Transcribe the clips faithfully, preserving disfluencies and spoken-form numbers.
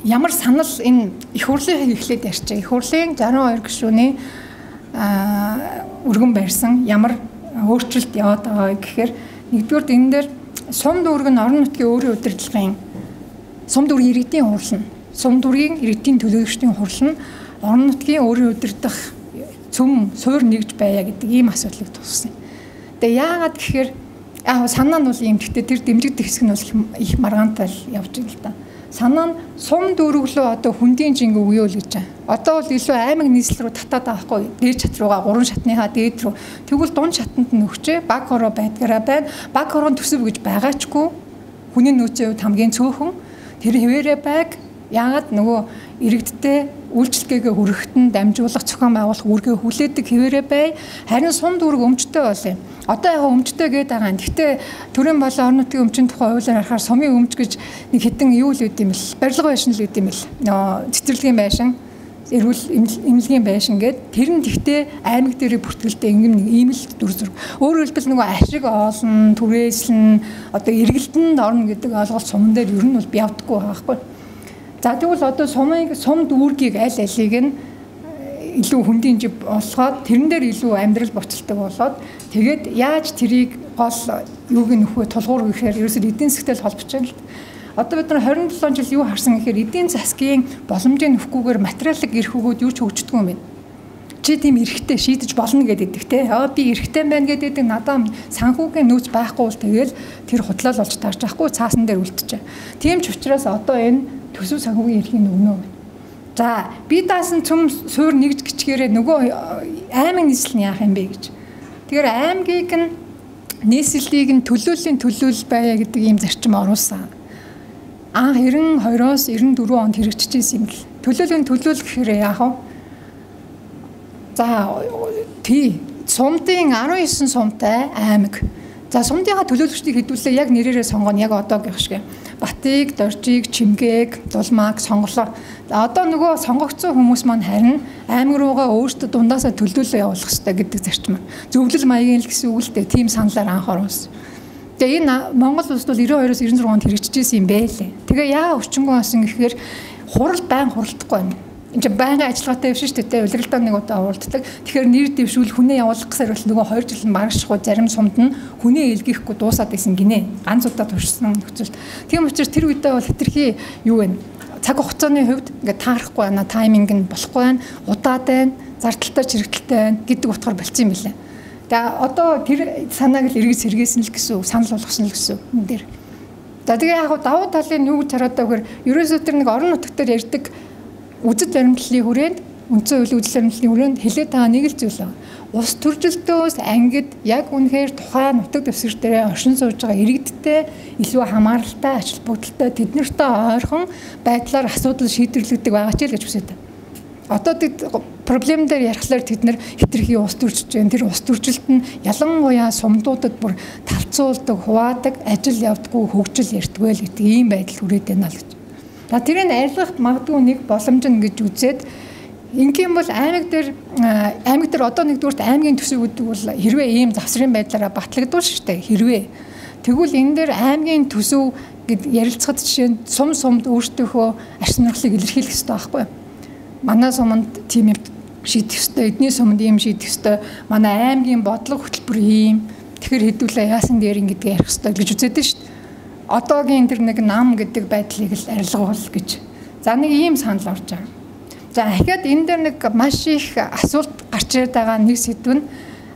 ямар санал энэ их хурлын эхлээд ярьчих. Их хурлын сixty two гишүүний өргөн барьсан ямар өөрчлөлт яваад байгаа гэхээр нэгдүгээр энэ дээр сум дүүрэг нь орон нутгийн өөрийн удирдлагын сум дүүргийн иргэдийн хурал нь сум дүүргийн иргэдийн төлөөлөгчдийн хурал нь орон нутгийн өөрийн удирдах цөм суур нэгж байя гэдэг ийм асуудлыг туссан. Тэгээ яагаад гэхээр аа санаа нь бол ийм гэхдээ тэр дэмжигдэх хэсэг нь бол их маргаантай л явж байгаа л да. Санаа нь сум дүүрглөө одоо хүндийн жинг өгөө л гэж байна. Одоо бол илүү аймаг нийслэл рүү татаад байгаа хгүй. Дээд шат руугаа гурван шатныхаа дээд рүү. Тэгвэл дунд шатанд нь өгчээ баг хороо байдгаараа байна. Баг хорон төсөв гэж байгаачгүй. Хүний нөөцийн хувьд хамгийн цөөхөн тэр хэвээрээ байг. Яагаад нөгөө иргэдтэй үйлчлэгээ хүргэхэд дамжуулах зохион байгуулах үүргээ хүлээдэг хэвээрээ бай. Харин сум дүүрэг өмчтэй болъё. Одоо яг өмчтэй гээд байгаа юм. Гэхдээ төрийн болон орон нутгийн өмчийн тухай хуулиар харахаар сумын өмч гэж нэг хэдэн юу л үт юм бэл. Барилга байшин л үт юм бэл. Нөө цэцэрлэгийн байшин, эрүүл эмнэлгийн байшин гээд тэр нь тэгтээ аймаг дээрээ бүртгэлтэй ингэм нэг ийм л дүр зураг. Өөрөөр хэлбэл нөгөө ашиг оолн, түрээслэн, одоо эргэлтэнд орно гэдэг ойлголт суман дээр ер нь бол бявдаггүй байгаа байхгүй. За тэгвэл одоо сумын сум дүүргийг аль алиг нь илүү хүндийн жив болгоод тэрэн дээр илүү амьдрал боцолтой болоод тэгээд яаж тэрийг гол юуг нөхөө тулгуур гэхээр ерөөсөө эдийн засгтай холбож байгаа л. Одоо бид нар twenty seven жил юу харсан гэхээр эдийн засгийн боломжийн нөхгүйгээр материалын эрх өгөөд юу ч хөгждөг юм байна. Чи тийм эрхтэй шийдэж болно гэдэг те. Аа би эрхтэй байна гэдэг надад санхүүгийн нөөц байхгүй бол тэгэл тэр худлал болж таарч байхгүй цаасан дээр үлдчихэ. Тийм ч учраас одоо энэ төсөв санхүүгийн эрхийг өгнө. За би даасан цөм суур нэгж гिचгээрээ нөгөө аймаг нийслэл нь яах юм бэ гэж. Тэгэхээр аймгийг нь нийслэлийг нь төлөөллийн төлөөлөл байя гэдэг ийм зарчим оруулсан. Аа нine two-оос ninety-four онд хэрэгжижсэн юм л. Төлөөллийн төлөөлөл гэхээр яах вэ? За тий сумдын nineteen сумтай аймаг. За сумдынхаа төлөөлөгчдийг хэдүүлээ яг нэрээрээ сонгоно яг одоогийн шиг. Батыг, Доржиг, Чимгээг, Дулмааг сонголоо. Одоо нөгөө сонгогдсон хүмүүс маань харин аймаг руугаа өөртөө дундаасаа төлөөлөл явуулах хэрэгтэй гэдэг зарчим. Зөвлөл маягийн л гэсэн үг л дээ. Тим саналаар анх оруулсан. Тэгээ энэ Монгол улсд бол ninety-two-оос ninety-six онд хэрэгжижсэн юм бэ лээ. Тэгээ яа өчнгөө асан гэхээр хурал байн хуралдахгүй юм. Энд чинь байнгын ажиллагаатай биш шүү дээ. Улиралдаа нэг удаа уулддаг. Тэгэхээр нэр дэвшүүл хүнээ явуулах гэсээр бол нөгөө two жил маргашгүй зарим сумд нь хүнээ илгээхгүй дуусаад исэн гинэ. Ганц удаа туршсан нөхцөлд. Тийм учраас тэр үедээ бол хэтэрхий юу вэ? Цаг хугацааны хувьд ингээд таарахгүй байна. Тайминг нь болохгүй байна. Удаад байна. Зардалтай чирэгдэлтэй байна гэдэг утгаар болцсон юм билээ. Тэгээ одоо тэр санааг л эргэж сэргээсэн л гэсэн санал болгосон л гэсэн энэ дэр. За тэгээ яг давуу талын юу гэж хараад байгаа гэхээр ерөөсөө тэр нэг орон нутгаар ярьдаг үзэл баримтлалын хүрээнд үндсэн хуулийн үзэл баримтлалын хүрээнд хэлээд байгаа нэг л зүйл байна. Ус төржилтөөс ангид яг үнэхээр тухайн нутаг дэвсгэр дээр оршин сууж байгаа иргэдтэй илүү хамааралтай, ач холбогдолтой тэднэртэй ойрхон байдлаар асуудал шийдвэрлэгдэх байгаа ч л гэж хүсэж байна. Одоо тэд проблем дээр ярихлаар тэд нар хитрхи ус төржиж байна. Тэр ус төржилт нь ялангуяа сумдуудад бүр талцуулдаг, хуваадаг, ажил явдаггүй, хөгжил ярьдаггүй л гэдэг ийм байдал хүрээд байна л гэж. За тэрийг арилгах магадгүй нэг боломж нь гэж үзээд ингийн бол аймаг дээр аймаг дээр одоо нэгдүгürt аймгийн төсөв гэдэг бол хэрвээ ийм завсрын байдлаараа батлагдвал штэ хэрвээ тэгвэл энэ дээр аймгийн төсөв гэд ярилцахад жишээ нь сум сумд өөртөөхөө аж сонирхлыг илэрхийлэх хэрэгтэй байхгүй юу? Манай суманд тийм юм шийдэх хэрэгтэй, эдний суманд ийм шийдэх хэрэгтэй, манай аймгийн бодлого хөтөлбөр ийм тэгэхээр хэдүүлээ яасан дээр ингэдэг ярих хэрэгтэй гэж үзээд штэ. Одоогийн тэр нэг нам гэдэг байдлыг л арилгуул гэж. За нэг ийм санал орж байгаа. За дахиад энэ дээр нэг маш их асуулт гарч ирээд байгаа нэг сэдв нь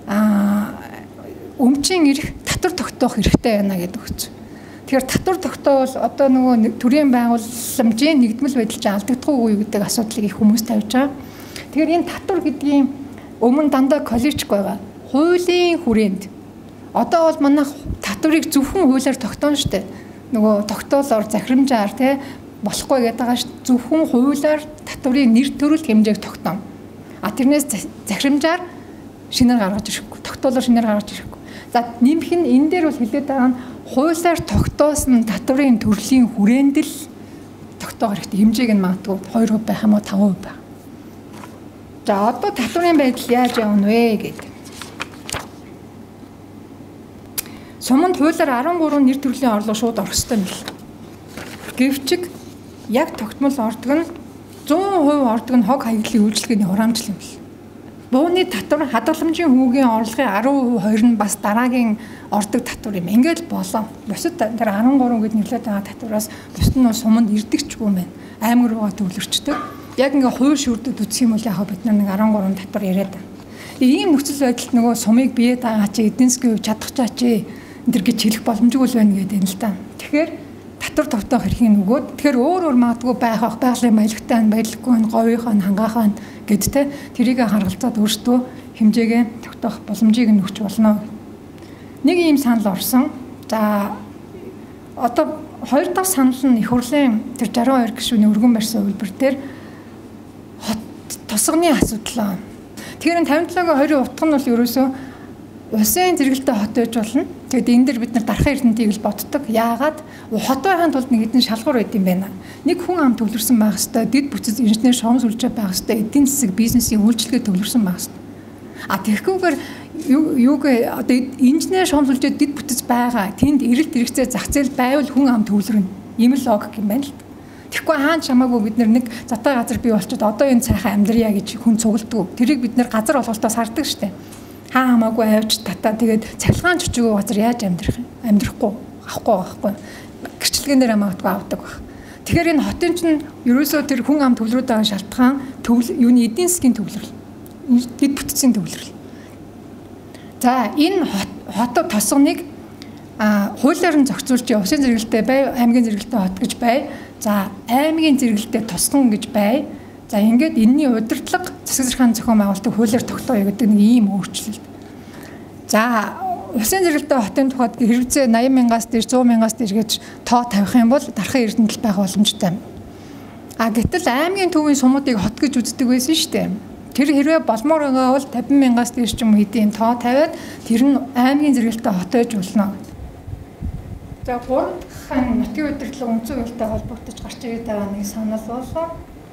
аа өмчийн эрх татвар тогтоох хэрэгтэй байна гэдэг үг. Тэгэхээр татвар тогтоовол одоо нөгөө төрийн байгууламжийн нэгдмэл байдал чинь алдагдахгүй юу гэдэг асуудлыг их хүмүүс тавьж байгаа. Тэгэхээр энэ татвар гэдгийн өмнө дандаа коллежик байгаа. Хуулийн хүрээнд одоо бол манай татварыг зөвхөн хуулиар тогтооно штэ. Нөгөө тогтоолоор захирамжаар те болохгүй гэдэг байгаа ш. Зөвхөн хуулиар татварын нэр төрөл хэмжээг тогтооно. А тэрнээс захирамжаар шинээр гаргаж ирэхгүй. Тогтоолоор шинээр гаргаж ирэхгүй. За нэмэх нь энэ дээр бол хэлээд байгаа нь хуулиар тогтоосон татварын төрлийн хүрээнд л тогтоох хэрэгтэй. Хэмжээг нь магадгүй two percent байх юм уу five percent байх. За одоо татварын байдал яаж явна вэ гэдэг. Суманд хуулиар thirteen нэр төрлийн орлого шууд орох ёстой юм л. Гэвч яг тогтмол ордог нь зуун хувь ордог нь хог хаягдлын үйлчлэгээний хураамжлал юм бэл. Бууны татвар хадгаламжийн хүүгийн орлогын арван хувь хоёр нь бас дараагийн ордог татвар юм. Ингээд болоо. Бусад тэр арван гурав гэд нэрлээд байгаа татвараас бусад нь суманд ирдэгчгүй юм байна. Аймаг руугаа төвлөрчдөг. Яг ингээ хувь шүрдэд үсэх юм бол яг бид нар нэг арван гурав татвар яриад байна. Ийм нөхцөл байдалд нөгөө сумыг бие даагаач, эдийн засгийн хувьд чадахчаач энэ гэж хэлэх боломжгүй л байна гэдэг юм л та. Тэгэхээр татвар тогтоох эрхийг нөгөөд тэгэхээр өөр өөр магадгүй байх ах байгалийн баялагтай нь баялаггүй нь говийнхаа нь хангаахаа нь гэдтэй тэрийг харгалзаад өөртөө хэмжээгээ тогтоох боломжийг нь өгч болно. Нэг ийм санал орсон. За одоо хоёр дахь санал нь их хурлын тэр жарган хоёр гишүүний өргөн барьсан үйлбэр дээр хот тосгоны асуудал. Тэгэхээр тавин долоогийн хоёрын утга нь бол ерөөсөө улсын зэрэгэлтэй хот байж болно. Тэгэд энэ дэр бид нар дархан эрдэнтийг л боддог. Яагаад хот байхын тулд нэг хэдэн шалгуур байд юм байна. Нэг хүн ам төвлөрсөн байх хэвээр, дэд бүтц инженер шугам сүлжээ байх хэвээр, эдийн засаг бизнесийн үйлчлэгээ төвлөрсөн байх хэвээр. А тэгэхгүйгээр юуг одоо инженер шугам сүлжээ дэд бүтц байгаа. Тэнд эрэлт хэрэгцээ зах зээл байвал хүн ам төвлөрнө. Ийм л логик юм байна л. Тэгэхгүй хаан чамаагүй бид нар нэг затай газар бий болчиход одоо энэ цайхан амьдрья гэж хүн цугладаг. Тэрийг бид нар газар олголтоос хардаг штеп. Хаа хамаагүй авч татаа тэгээд цахилгаан чөчгөө газар яаж амьдрах юм? Амьдрахгүй, авахгүй байхгүй. Гэрчлэгнээр хамаагүй авдаг баг. Тэгэхээр энэ хотын чинь ерөөсөө тэр хүн ам төвлөрөөд байгаа шалтгаан төвл юуны эдийн засгийн төвлөрөл. Дэд бүтцийн төвлөрөл. За энэ хот тосгоныг а хуулиар нь зохицуулж усын зэрэгэлтэй бай, аймгийн зэрэгэлтэй хот гэж бай. За аймгийн зэрэгэлтэй тосгон гэж бай. За ингээд энэний удирдлага засаг захиргааны зохион байгуулалтыг хуулиар тогтооё гэдэг нэг ийм өөрчлөлт. За усын зэрэгэлтэй хотын тухайд хэрэгцээ восемь мянгаас дээш сто мянгаас дээш гэж тоо тавих юм бол дархан эрдэнэт байх боломжтой. А гэтэл аймгийн төвийн сумуудыг хот гэж үздэг байсан шүү дээ. Тэр хэрвээ болмоор байгаа бол пятьдесят мянгаас дээш ч юм уу хэдийн тоо тавиад тэр нь аймгийн зэрэгэлтэй хот байж болно. За гурав дахь нутгийн удирдлага үндсэн хуультай холбогдож гарч ирээд байгаа нэг санал бол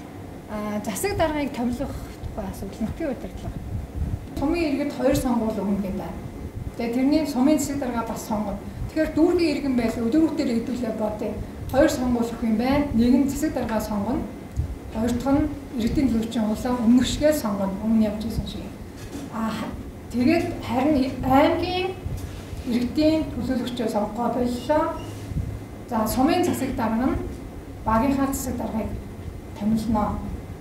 засаг даргаыг томилох тухай асуудал нутгийн удирдлага. Сумын иргэд хоёр сонгуул өгнө гэдэг байна. Тэгээ тэрний сумын засаг дарга бас сонгоно. Тэгэхээр дүүргийн иргэн байл өдөөрөөр хэдүүлээ бодъё. Хоёр сонгуул өгөх юм байна. Нэг нь засаг дарга сонгоно. Хоёр дахь нь иргэдийн төлөвчийн улаан өмнөх шигээ сонгоно. Өмнө явж исэн шиг. Аа тэгээд харин аймгийн иргэдийн төлөөлөгчөө сонгохоо боллоо. За сумын засаг дарга нь багийнхаа засаг даргаыг томилно.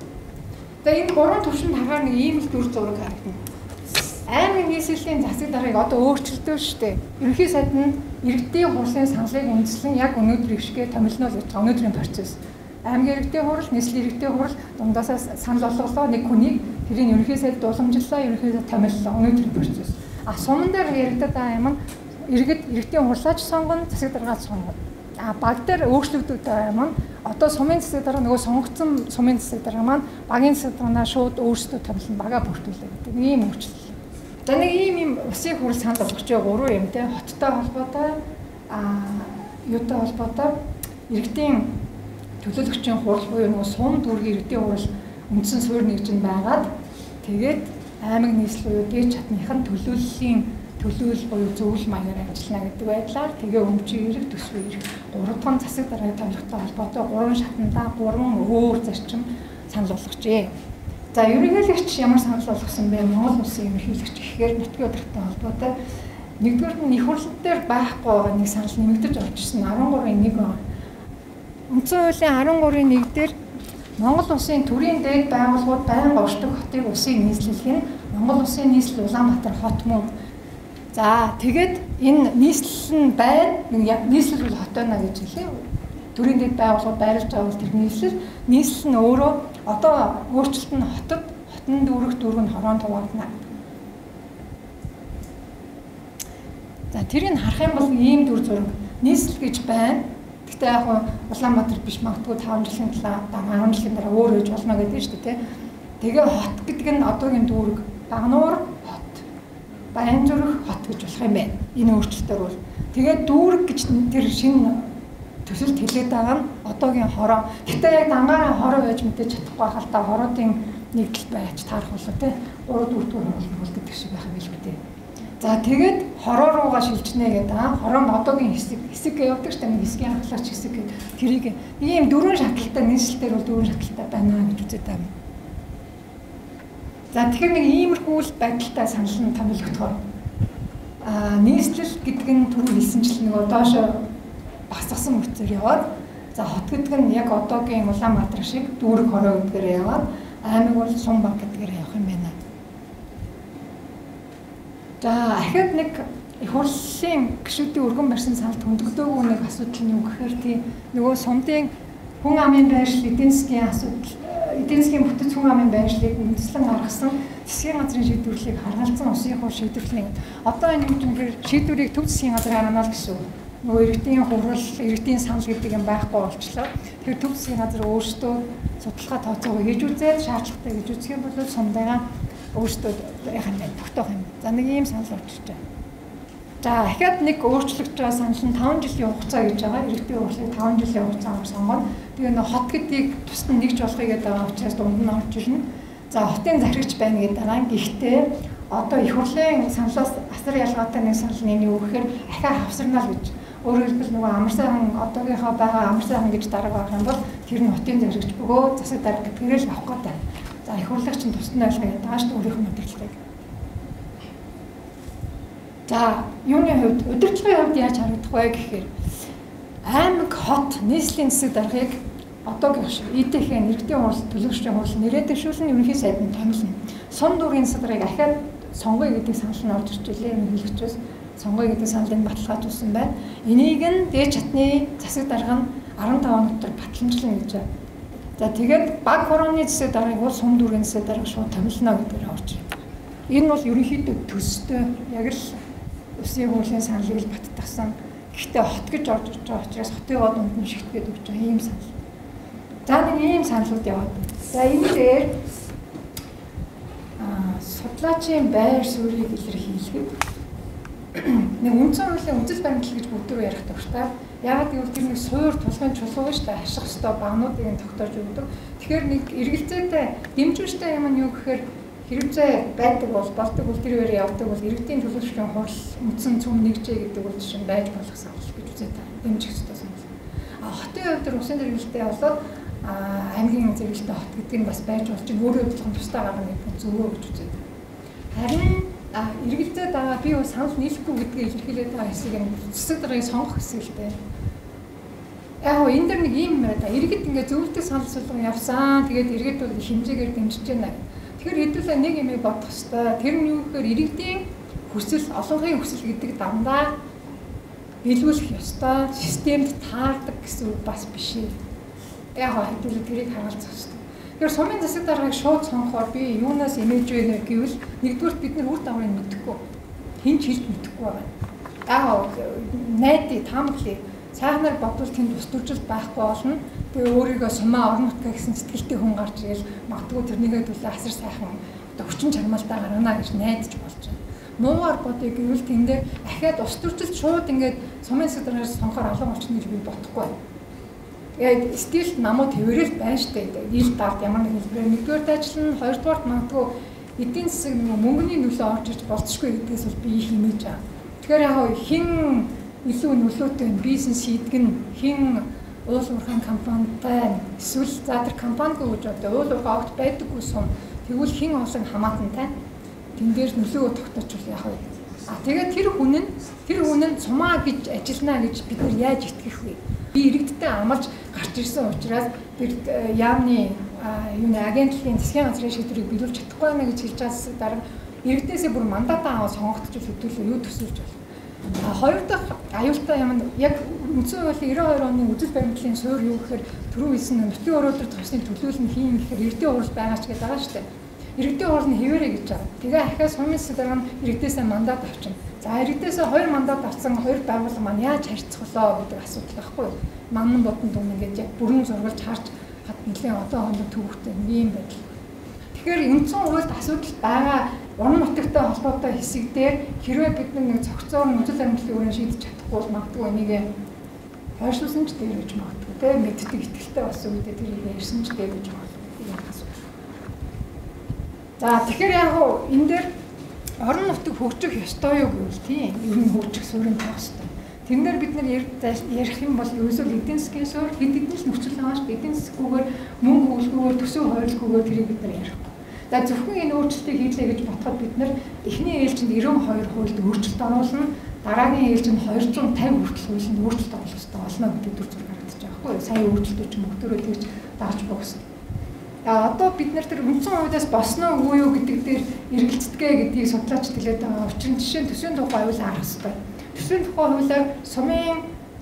Тэгээ энэ гурван төвшөнд харахаар нэг ийм л дүр зураг харагдана. Аймгийн нийслэлийн засаг даргаыг одоо өөрчлөлтөө шүү дээ. Ерөнхий сайд нь иргэдийн хурлын саналыг үндэслэн яг өнөөдрийг шигээ томилно гэж байгаа өнөөдрийн процесс. Аймгийн иргэдийн хурал, нийслэлийн иргэдийн хурал дундаасаа санал болголоо нэг хүнийг тэрийг ерөнхий сайд дууламжлалаа, ерөнхий сайд томиллоо өнөөдрийн процесс. А суман дээр яригдаад байгаа юм нь иргэд иргэдийн хурлаач сонгоно, засаг даргаач сонгоно. А баг дээр өөрчлөгдөж байгаа юм нь одоо сумын засаг дарга нөгөө сонгогдсон сумын засаг дарга маань багийн засаг дарганаа шууд өөрсдөө томилно, бага бүртгүүлээ гэдэг ийм өөрчлөлт. За нэг ийм ийм усын хурал санал болгож байгаа гурван юм те хоттой холбоотой а юутай холбоотой иргэдийн төлөөлөгчийн хурал буюу нөгөө сум дүүргийн иргэдийн хурал үндсэн суурь нэгжинд байгаад тэгээд аймаг нийслэл буюу дээд чатныхан төлөөллийн төлөөл буюу зөвлөл маягаар ажиллана гэдэг байдлаар тэгээ өмчийн эрэг төсвийн эрэг гурав дахь засаг даргаыг томилохтой холбоотой гурван шатндаа гурван өөр зарчим санал болгожээ. За ерөнхийлөгч ямар санал болгосон бэ? Монгол улсын ерөнхийлөгч гэхээр нутгийн удирдлагатай холбоотой нэгдүгээр нь их хурлын дээр байхгүй байгаа нэг санал нэмэгдэж орж ирсэн арван гурван нэг байна. Үндсэн хуулийн арван гурван нэг дээр Монгол улсын төрийн дэд байгууллагууд байнга оршдог хотыг улсын нийслэлх нь Монгол улсын нийслэл Улаанбаатар хот мөн. За тэгээд энэ нийслэл нь байна. Нийслэл бол хот байна гэж хэлээ. Төрийн дэд байгууллагууд байрлаж байгаа бол тэр нийслэл нийслэл нь өөрөө одоо өөрчлөлт нь хотод хотын дүүрэх дүүрэг нь хорон туваагдана. За тэрийг харах юм бол ийм дүр зураг нийслэл гэж байна. Гэхдээ яг Улаанбаатар биш магадгүй таван жилийн дараа арван жилийн дараа өөр үеж болно гэдэг нь шүү дээ. Тэгээ хот гэдэг нь одоогийн дүүрэг Багнуур хот, Баянзүрх хот гэж болох юм байна. Энэ өөрчлөлтөөр бол тэгээ дүүрэг гэж тэр шинэ төсөлд хэлээд байгаа нь одоогийн хороо. Гэхдээ яг дангаараа хороо байж мэдээж чадахгүй хал та хороодын нэгдэл байж таарах болоо те. гурав дөрөв дэх хөл гэдэг шиг байх юм л үү те. За тэгээд хороо руугаа шилжнэ гэдэг аа. Хороо нь одоогийн хэсэг хэсэг явдаг ч нэг хэсгийн хангалтлагч хэсэг гэдэг. Тэрийг нэг юм дөрвөн шатлалтай нийслэлээр бол дөрвөн шатлалтай байна гэж үздэг юм. За тэгэхээр нэг иймэрхүү байдалтай санал нь томилогдохоор аа нийслэл гэдэг нь түрүү хэлсэнчлэн нөгөө доошо багсгасан мөрцөөр яваад за хот гэдэг нь яг одоогийн Улаанбаатар шиг дүүрэг хороо гэдгээр яваад аймаг бол Сумбаг гэдгээр явах юм байна. За ахад нэг их хурлын гишүүдийн өргөн барьсан саналд хөндөгдөөгүй нэг асуудал нь юу гэхээр тийм нөгөө Сумдын хүн амын байршил эдийн засгийн асуудал эдийн засгийн бүтэц хүн амын байршлыг үндэслэн гаргасан засгийн газрын шийдвэрлэлийг харгалзан улсын хурл шийдвэрлэх. Одоо энэ юм чинь шийдвэрийг төв засгийн газар хараана л гэсэн үг. Нөгөө иргэдийн хурал, иргэдийн санал гэдэг юм байхгүй болчлоо. Тэгэхээр төв засгийн газар өөрсдөө судалгаа тооцоогоо хийж үзээд шаардлагатай гэж үзэх юм бол Сумдаа өөрсдөө яхан байна тогтоох юм. За нэг ийм санал орчиж байна. За ахаад нэг өөрчлөгдөж байгаа санал нь таван жилийн хугацаа гэж байгаа. Иргэдийн хурлыг таван жилийн хугацаагаар сонгоно. Тэгээ нөх хот гэдгийг тусдан нэгж болохыг гэдэг байгаа учраас дунд нь орж ирнэ. За хотын зархигч байна гэдэг дараа. Гэхдээ одоо их хурлын саналаас асар ялгаатай нэг санал нь юу гэхээр ахаа хавсарнаа гэж. Өөрөөр хэлбэл нөгөө амар сайхан одоогийнхоо байгаа амар сайхан гэж дарга байх юм бол тэр нь хотын зархигч бөгөө засаг дарга гэдгээр л авах гэдэг. За их хурлагч нь тусдан ойлгох гэдэг байгаа шүү дээ өөрийнх нь мэдээлэлтэй. За юуны хувьд удирдлагын хувьд яаж харагдах вэ гэхээр аймаг хот нийслэлийн засаг даргыг одоогийн шиг ИТХ-ийн иргэдийн хурал төлөөлөгчдийн хурал нэрээ дэвшүүлэн ерөнхий сайдын томилно. Сум дүүргийн засаг даргыг ахаад сонгоё гэдэг санал нь орж ирж илээ хэлэгчээс сонгоё гэдэг саналын баталгаажуулсан байна. Энийг нь дээд чатны засаг дарга нь арван таван дотор батламжлан гэж байна. За тэгээд баг хорооны засаг даргыг бол сум дүүргийн засаг дарга шууд томилно гэдгээр орж байна. Энэ бол ерөнхийдөө төстэй яг л Улсын хурлын саналыг л баттгсан. Гэхдээ хот гэж орж ирж байгаа учраас хотын дунд нь шигтгээд өгч байгаа ийм санал. За нэг ийм саналууд яваад байна. За энэ дээр аа судлаачийн байр суурийг илэрхийлэхэд нэг үндсэн хуулийн үзэл баримтлал гэж бүгд ярих тохиолдолтой. Яг гэвэл тэр нэг суур тулгын чулуу шүү дээ ашиг хөстөө багнуудыг нь тогтоож өгдөг. Тэгэхээр нэг эргэлзээтэй дэмжүүлжтэй юм нь юу гэхээр хэрэгцээ байдаг бол болдог бол тэр үеэр явдаг бол иргэдийн төлөөлөгчдийн хурал үндсэн цөм нэгжээ гэдэг бол жишээ байж болох санал гэж үзээд байна. Дэмжих хэрэгтэй санал. А хотын хувьд усын зэрэгэлтэй болоод аймгийн зэрэгэлтэй хот гэдэг нь бас байж болж өөрөө хөдөлгөөн тусдаа гаргах нэг зөвөө гэж үзээд байна. Харин эргэлзээд байгаа би бас санал нийлэхгүй гэдгийг илэрхийлээд байгаа хэсэг нь засаг даргыг сонгох хэсэг л дээ. Яг гоо энэ дэр нэг юм юм байна. Иргэд ингээ зөвлөлтөй санал болгон явсан. Тэгээд иргэд бол хэмжээгээр дэмжиж байна. Тэгэхээр хэдүүлээ нэг юм бодох хэрэгтэй. Тэр нь юу гэхээр иргэдийн хүсэл, олонхын хүсэл гэдэг дандаа биелүүлэх ёстой, системд таардаг гэсэн үг бас биш ээ. Яг гоо хэдүүлээ тэрийг харуулцах хэрэгтэй. Тэгэхээр сумын засаг даргаыг шууд сонгохоор би юунаас эмээж вэ гэвэл нэгдүгээр бид нар үр дагаврыг мэдэхгүй. Хин ч хэлж мэдэхгүй байна. Яг гоо найдаа таамаглая. Сайхнаар бодвол тэнд ус төржилт байхгүй болно. Тэгээ өөрийгөө сумаа орон нутгаа гэсэн сэтгэлтэй хүн гарч ирэл магадгүй тэрнийхээ төлөө асар сайхан одоо хүчин чармаалтаа гаргана гэж найдаж болж байна. Муугаар бодъё гэвэл тэндээ ахаад ус төржилт шууд ингээд сумын засаг даргаас сонгохоор олон орчин гэж би бодохгүй байна. Яг стилд намууд хэвээрэл байна штэ. Ил дард ямар нэг хэлбэрээр нэгдүгээр ажиллана, хоёрдугаарт магадгүй эдийн засаг мөнгөний нөлөө орж ирж болцсохгүй гэдгээс бол би их хэмээж байгаа. Тэгэхээр яг хин илүү нөлөөтэй бизнес хийдэг нь хин уул уурхайн компанитай эсвэл за тэр компаниг гэж одоо уул уурхай огт байдаггүй сум тэгвэл хин олон хамаатантай тэн дээр нөлөө тогтоочвол яах вэ? А тэгээд тэр хүн нь тэр хүн нь сумаа гэж ажиллана гэж бид нар яаж итгэх вэ? Би иргэдтэй амлаж гарч ирсэн учраас тэр яамны юуны агентлагийн засгийн газрын шийдвэрийг биелүүлж чадахгүй байна гэж хэлж байгаас дараа иргэдээсээ бүр мандат аваад сонгогдож хөтөлөө юу төсөөлж байна. Хоёр дахь аюултай юм нь яг үндсэн хуулийн девяносто two оны үзэл баримтлалын суурь юу гэхээр түрүү хэлсэн нутгийн оролдол тосны төлөөлөл нь хийн гэхээр иргэдийн хурал байгаа ч гэдэг байгаа шүү дээ. Иргэдийн хурал нь хэвээрээ гэж байгаа. Тэгээ ахаа сумын засаг дарга нь иргэдээсээ мандат авчихна. За иргэдээсээ хоёр мандат авсан хоёр байгууллага маань яаж харьцах вэ гэдэг асуудал байхгүй юу? Манан бодон дүн ингээд яг бүрэн зургалж харж хад нэлийн одоо хонд төвөгтэй ийм байдал. Тэгэхээр үндсэн хуульд асуудал байгаа уран нутагтай холбоотой хэсэг дээр хэрвээ бид нэг цогцоор үзэл баримтлалын өрөө шийдэж чадахгүй бол магадгүй энийг хайршуулсан ч дээр гэж магадгүй те мэддэг ихтэй болсон үедээ тэрийг ярьсан ч дээр гэж магадгүй юм асуу. За тэгэхээр яг хуу энэ дээр орон нутаг хөгжих ёстой юу гэвэл тийм ер нь хөгжих суурин тавих ёстой. Тэрнээр бид нар ярих юм бол ерөөсөө эдийн засгийн суурь хэд хэдэн л нөхцөл байгаа шүү дээ. Эдийн засгүйгээр мөнгө хөлгөөр төсөв хойрлохгүйгээр тэрийг бид нар ярихгүй. За зөвхөн энэ өөрчлөлтийг хийлээ гэж бодоход бид нар эхний ээлжинд ninety two хуульд өөрчлөлт оруулна. Дараагийн ээлжинд two hundred fifty хүртэл хуулинд өөрчлөлт оруулах хэрэгтэй болно гэдэг дүр зураг гаргаж байгаа байхгүй юу? Сая өөрчлөлтөд ч мөнгөөрөө тэгж дааж богсно. А одоо бид нар тэр үндсэн хуулиас босноо үгүй юу гэдэг дээр эргэлцдэгэ гэдгийг судлаач хэлээд байгаа. Учир нь жишээ нь төсвийн тухай хуулийг харах хэрэгтэй. Төсвийн тухай хуулиар сумын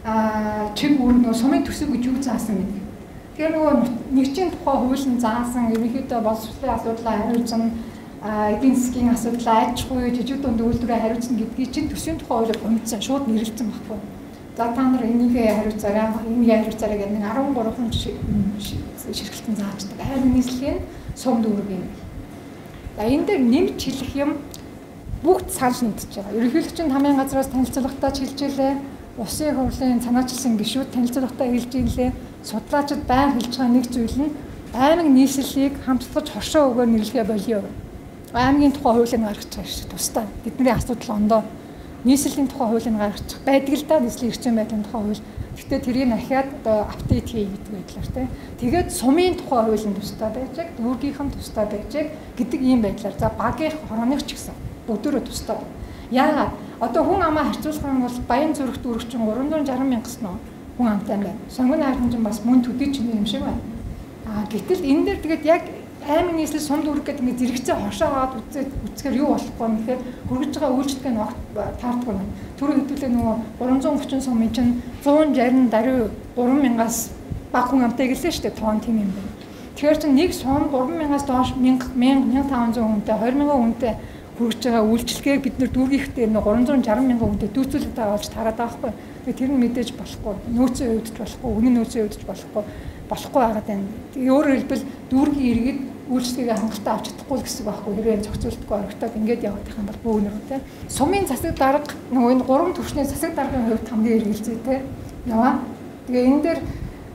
чиг үүрэг, сумын төсөв гэж юу заасан бэ? Тэгэхээр нөгөө нэгжийн тухай хууль нь заасан ерөнхийдөө боловсролын асуудлаа хариуцна, эдийн засгийн асуудлаа аж ахуй, жижиг дунд үйлдвэрээ хариуцна гэдгийг чинь төсвийн тухай хуулиар гомдсон, шууд нэрлэлцэн баггүй. За та нар энийгээ хариуцаарай, энийгээ хариуцаарай гэдэг нэг thirty-three ширхэлтэн зааждаг. Харин нийслэлийн сум дүүрэг юм. За энэ дээр нэмж хэлэх юм бүгд санал нэгдэж байгаа. Ерөнхийлөгчийн хамгийн газраас танилцуулгатай хэлж илээ. Усын хурлын санаачилсан гишүүд танилцуулгатай хэлж илээ. Судлаачид байн хэлж байгаа нэг зүйл нь аймаг нийслэлийг хамтлагч хоршоо өгөөр нэрлэгээ болио. Аймгийн тухай хуулийг гаргаж байгаа шүү дээ. Тусдаа бидний асуудал ондоо нийслэлийн тухай хуулийг гаргачих байдаг л да, нийслэлийн эрчим байдлын тухай хууль. Гэхдээ тэрийг дахиад одоо апдейт хий гэдэг байдлаар тийм. Тэгээд сумын тухай хуулийн тусдаа байжэг, дүүргийнхэн тусдаа байжэг гэдэг ийм байдлаар. За багийн хорооных ч гэсэн өдөрөө тусдаа. Яагаад одоо хүн амаа харьцуулах юм бол Баян зүрх дүүрэгчин three hundred sixty мянгас нөө хүн амтай байна. Сонгоны харамжин бас мөн төдий ч юм шиг байна. Аа гэтэл энэ дээр тэгээд яг аймаг нийслэл сум дүүрэг гэдэг нэг зэрэгцээ хошоо аваад үзээд үзэхээр юу болохгүй юм гэхээр хүргэж байгаа үйлчлэгээ нь таардгүй юм. Түрүү хэдүүлээ нөгөө three hundred thirty сумын чинь one sixty даруй three мянгаас бага хүн амтай гэлээ шүү дээ. Тоон тийм юм байна. Тэгэхээр чинь нэг сум three мянгаас доош one thousand five hundred хүнтэй two thousand хүнтэй хүргэж байгаа үйлчлэгийг бид нэр дүүргийнхтэй нэг three hundred sixty мянган хүнтэй дүүцүүлээд байгаа болж тараад байгаа байхгүй. Тэгээ тэр нь мэдээж болохгүй. Нөөцийн өвдөж болохгүй, үнэн нөөцийн өвдөж болохгүй болохгүй байгаад байна. Тэгээ өөрөөр хэлбэл дүүргийн иргэд үйлчлэгийг хангалттай авч чадахгүй л гэсэн байхгүй. Хэрвээ зохицуултгүй орогдоод ингэж явах юм бол бөөнөр үү те. Сумын засаг дарга нөгөө энэ гурван түвшний засаг даргын хувьд хамгийн эргэлзээ те. Яваа. Тэгээ энэ дээр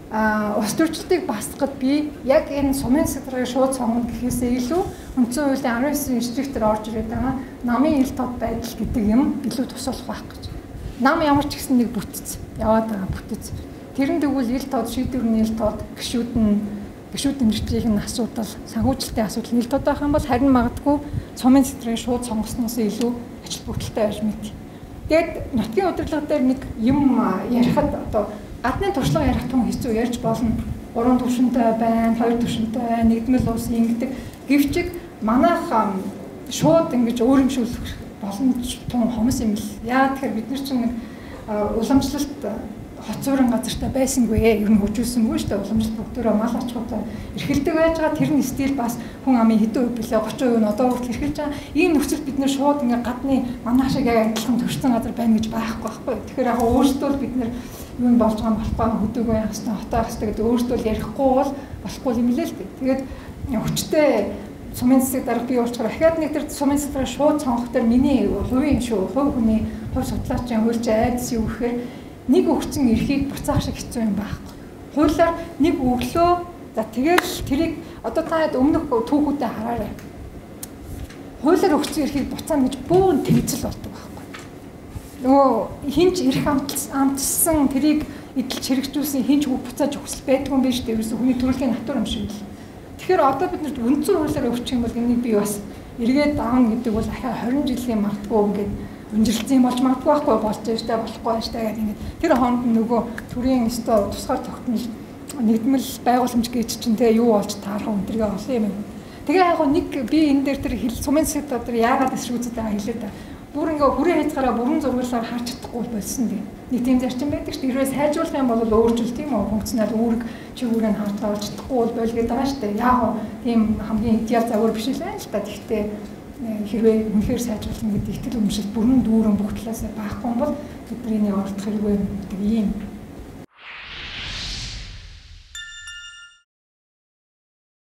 ус төрчлөлтийг басгахад би яг энэ сумын засаг даргыг шууд сонгоно гэхээсээ илүү үндсэн хуулийн nineteen стриктээр орж ирээд байгаа намын ил тод байдал гэдэг юм илүү тусалах байх гэж. Нам ямар ч гэсэн нэг бүтц яваад байгаа бүтц. Тэрэн тэгвэл ил тод шийдвэрний ил тод гişүүд нь гişүүд нэрчлэлийн асуудал, санхүүжилтийн асуудал ил тод байх юм бол харин магадгүй сумын сэтрийг шууд сонгосноос илүү ажил бүтэлтэй байж мэд. Тэгэд нутгийн удирдлага дээр нэг юм ярихад одоо гадны туршлага ярих тун хэцүү ярьж болно. Гурван түвшинтэй байна, хоёр түвшинтэй байна, нэгдмэл ус ингэдэг. Гэвч манайх шууд ингэж өөрөмшүүлэх боломж тун хомс юм л. Яа тэгэхээр бид нар чинь нэг уламжлалт хоцорын газартай байсангүй ер нь хөгжүүлсэнгүй шүү дээ. Уламжлалт бүгдөө мал аж ахуйтай эрхэлдэг байж байгаа. Тэр нь стил бас хүн амын хэдэн хувь билээ thirty percent нь одоо хүртэл эрхэлж байгаа. Ийм нөхцөл бид нэр шууд ингээ гадны манайх шиг адилхан төрсэн газар байна гэж байхгүй байхгүй. Тэгэхээр яг өөрсдөө бид нэр юу нь болж байгаа болохгүй хөдөөгөө яах хэвээр хотоо яах хэвээр гэдэг өөрсдөө ярихгүй бол болохгүй юм лээ л дээ. Тэгээд хүчтэй сумын засаг дарга бий болчихоор ахаад нэг тэр сумын засаг дарга шууд сонгох дээр миний хувийн шүү. Хувь хүний хувь судлаачийн хуульч айдас юу гэхээр нэг өгцөн эрхийг буцаах шиг хэцүү юм байхгүй. Хуулиар нэг өглөө за тэгэл тэрийг одоо та өмнөх түүхүүдэд хараарай. Хуулиар өгцөн эрхийг буцаана гэж бөөн тэгзэл болдог байхгүй. Нөгөө хинч эрх амтсан тэрийг эдэлж хэрэгжүүлсэн хинч үг буцааж өгсөл байдгүй юм биш үү? Ерөөсө хүний төрөлхийн натур юм шиг л. Тэгэхээр одоо бид нар үндсэн хуулиар өгчих юм бол энийг би бас эргээд аавна гэдэг бол ахаа twenty жилийн мартгүй ингээд өнжилсэн болж магадгүй байхгүй болж штэ болохгүй штэ гэдэг ингээд тэр хонд нөгөө төрийн өстө тусгаар тогтмол нэгдмэл байгууламж гэж чинь те юу болж таарах өндргээ олон юм. Тэгээ яг нэг би энэ дээр тэр сумын засаг дарга яагаад эсрүүцэд байгаа хэлээд та бүр ингээ хүрээ хайцгаараа бүрэн зургуулаар харж чадахгүй болсон тийм. Нэг тийм зарчим байдаг шүү дээ. Хэрвээ сайжруулах юм бол өөрчилт тийм үү функционал үүрэг чигүүрээ харж авч чадахгүй бол байлгээд байгаа шүү дээ. Яг нь тийм хамгийн идеал загвар биш л байна л та. Гэхдээ хэрвээ үнэхээр сайжруулах гэдэг итгэл үнэмшил бүрэн дүүрэн бүх талаас байхгүй бол бидний оролдох хэрэггүй гэдэг ийм